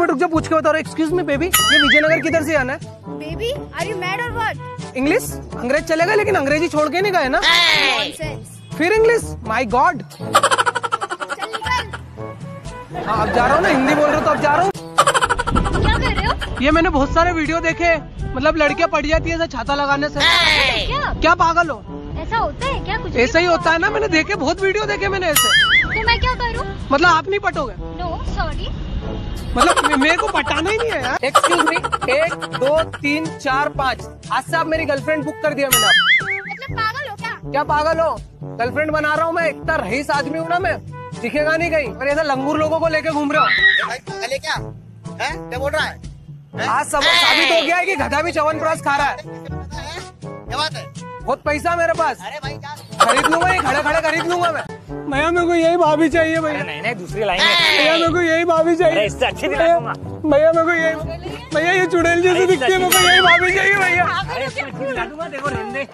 Minute रुक जा, पूछ के बता रहा हूँ। एक्सक्यूज मी बेबी, ये विजयनगर किधर से आना है? बेबी आर यू मैड और व्हाट? इंग्लिश अंग्रेज चलेगा, लेकिन अंग्रेजी छोड़ के नहीं गए ना। नॉनसेंस। फिर इंग्लिश, माय गॉड। चल निकल। हाँ अब जा रहा हूँ ना, हिंदी बोल रहे हो तो अब जा रहा हूँ। क्या कर रहे हो? ये मैंने बहुत सारे वीडियो देखे, मतलब लड़कियां पड़ जाती है ऐसा छाता लगाने से। क्या पागल हो? ऐसा होता है क्या? कुछ ऐसा ही होता है ना, मैंने देखे, बहुत वीडियो देखे मैंने ऐसे। तो मैं क्या करूँ? मतलब आप नहीं पटोगे? No sorry. मतलब मेरे को पटाना ही नहीं है यार। एक्सक्यूज मी, 1 2 3 4 5, आज से आप मेरी गर्लफ्रेंड बुक कर दिया मैंने आप। मतलब पागल हो क्या? क्या पागल हो? गर्लफ्रेंड बना रहा हूँ मैं, इतना रईस आदमी हूँ ना मैं, दिखेगा नहीं कहीं, और ऐसा लंगूर लोगों को लेके घूम रहा हूँ। क्या है? क्या बोल रहा है? आज सब साबित हो गया है कि गधा भी च्यवनप्राश खा रहा है। क्या बात है? बहुत पैसा मेरे पास, अरे भाई क्या खरीद लूंगा, ये खड़े खड़े खरीद लूंगा मैं। भैया मेरे को यही भाभी चाहिए भैया। नहीं नहीं, दूसरी लाइन भैया मेरे को यही भाभी चाहिए। इससे अच्छी दिला दूंगा। भैया मेरे को यही, भैया ये चुड़ैल जैसी दिखती है, मेरे को यही भाभी चाहिए भैया। दिला दूंगा, देखो रहने।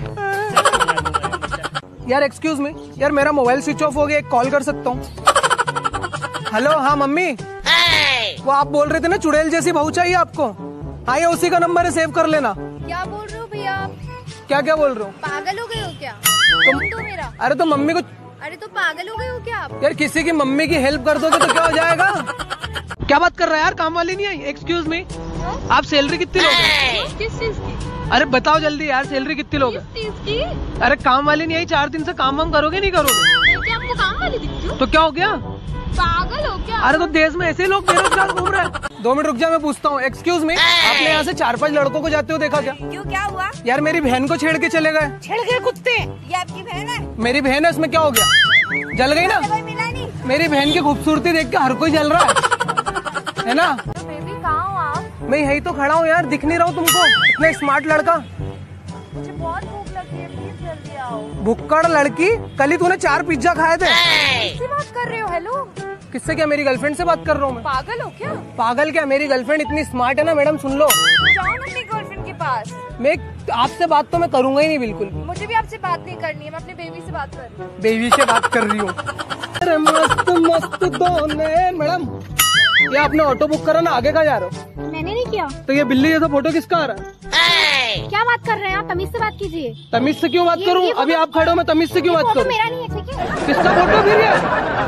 यार एक्सक्यूज मी, यार मेरा मोबाइल स्विच ऑफ हो गया, एक कॉल कर सकता हूँ? हेलो, हाँ मम्मी, वो आप बोल रहे थे ना चुड़ैल जैसी बहू चाहिए आपको। हाँ ये उसी का नंबर है, सेव कर लेना। क्या बोल रहे हो भैया आप? क्या क्या बोल रहे हो? पागल हो गए हो क्या? तुम तो मेरा। अरे तो मम्मी को, अरे तो पागल हो गए हो क्या आप? यार किसी की मम्मी की हेल्प कर दोगे तो क्या हो जाएगा? क्या बात कर रहा है यार, काम वाली नहीं आई? एक्सक्यूज मी, आप सैलरी कितनी लोगे? किस चीज की? अरे बताओ जल्दी यार, सैलरी कितनी लोगे? किस चीज की? अरे काम वाली नहीं आई, 4 दिन से काम वाम करोगे नहीं करोगे? क्या आपको काम वाली दिखती हो? तो क्या हो गया? पागल हो क्या? अरे तो देश में ऐसे लोग बेरोजगार घूम रहे हैं। 2 मिनट रुक जा, मैं पूछता हूँ। एक्सक्यूज मी, आपने यहाँ से 4-5 लड़कों को जाते हो देखा क्या? क्यों, क्या हुआ? यार मेरी बहन को छेड़ के चले गए। छेड़ गए कुत्ते? ये आपकी बहन है? मेरी बहन है, उसमें क्या हो गया? जल गई ना। कोई मिला नहीं? मेरी बहन की खूबसूरती देख के हर कोई जल रहा है ना? तो बेबी कहाँ हो आप? मैं यही तो खड़ा हूँ यार, दिख नहीं रहा हूँ तुमको? इतना स्मार्ट लड़का। मुझे बहुत भूख लगी है, प्लीज जल्दी आओ। भुक्कड़ लड़की, कल ही तूने 4 पिज्जा खाए थे। किससे बात कर रहे हो? हेलो, किससे? क्या मेरी गर्लफ्रेंड से बात कर रहा हूँ मैं। पागल हो क्या? पागल क्या, मेरी गर्लफ्रेंड इतनी स्मार्ट है ना मैडम, सुन लो। जाओ ना अपनी गर्लफ्रेंड के पास। मैं आपसे बात तो मैं करूंगा ही नहीं बिल्कुल। मुझे भी आपसे बात नहीं करनी है, मैं अपनी बेबी से बात कर रही हूँ। बेबी से बात कर रही हूँ? अरे मस्त मस्त दोने। मैडम ये आपने ऑटो बुक करा ना, आगे का जा रहे हो? मैंने नहीं किया। तो ये बिल्ली जैसा फोटो किसका आ रहा है? क्या बात कर रहे हैं आप? तमीज से बात कीजिए। तमीज से क्यों बात करूँ? अभी आप खड़े हो, मैं तमीज से क्यों बात करूँ? मेरा नहीं है, ठीक है? किसका फोटो फिर ये?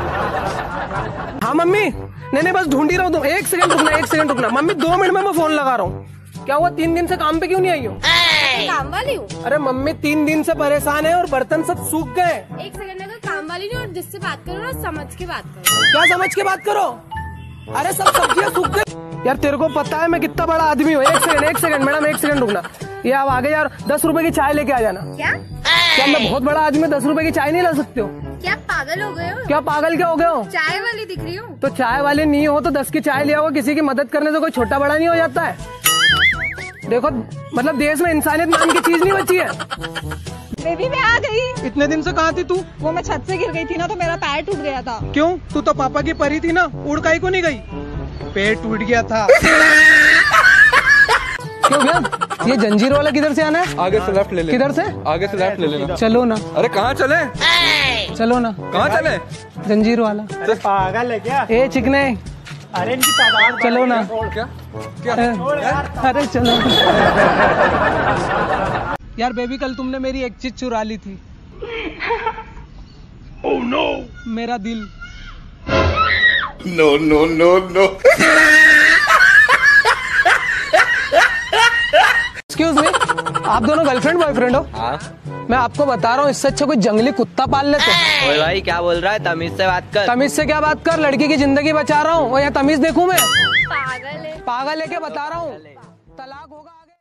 हाँ मम्मी, नहीं बस ढूंढ ही रहा हूँ। 1 सेकंड रुकना, 1 सेकंड रुकना मम्मी, 2 मिनट में मैं फोन लगा रहा हूँ। क्या हुआ, 3 दिन से काम पे क्यों नहीं आई हो? काम वाली हूँ। अरे मम्मी 3 दिन से परेशान है और बर्तन सब सूख गए। 1 सेकंड, अगर काम वाली नहीं और जिससे बात करो ना, समझ के बात करो। क्या समझ के बात करो? अरे सब सब्जियां सूख गई। यार तेरे को पता है मैं कितना बड़ा आदमी हूँ। 1 सेकंड मैडम, 1 सेकंड रुकना। ये आप आगे यार 10 रुपए की चाय लेके आ जाना। क्या मैं बहुत बड़ा आदमी, 10 रुपए की चाय नहीं ला सकते हो? क्या पागल हो गए हो? क्या पागल क्या हो गए हो? चाय वाली दिख रही हूँ। तो चाय वाले नहीं हो तो 10 की चाय ले आओ। किसी की मदद करने से कोई छोटा बड़ा नहीं हो जाता है। देखो मतलब देश में इंसानियत नाम की चीज नहीं बची है। बेबी मैं आ गई। इतने दिन से कहाँ थी तू? वो मैं छत से गिर गई थी ना, तो मेरा पैर टूट गया था। क्यों? तू तो पापा की परी थी ना, उड़ काई को नहीं गई? पेट टूट गया था। क्यों गया? ये जंजीर वाला किधर से आना है? आगे से लेफ्ट ले लेना। किधर से? आगे से लेफ्ट ले लेना। चलो ना। अरे कहाँ चले? चलो ना। कहाँ चले? जंजीर वाला। पागल है क्या? ए चिकने, अरे इनकी तादाद चलो ना। क्या क्या? अरे चलो यार। बेबी कल तुमने मेरी एक चीज चुरा ली थी। Oh no! मेरा दिल। No no no no. Excuse me, आप दोनों गर्लफ्रेंड बॉयफ्रेंड हो? हाँ। मैं आपको बता रहा हूँ, इससे अच्छा कोई जंगली कुत्ता पाल लेते। ओए भाई क्या बोल रहा है? तमीज से बात कर। तमीज से क्या बात कर? लड़की की जिंदगी बचा रहा हूँ, और यहाँ तमीज देखूं मैं? पागल है। पागल है क्या बता रहा हूँ? तलाक होगा।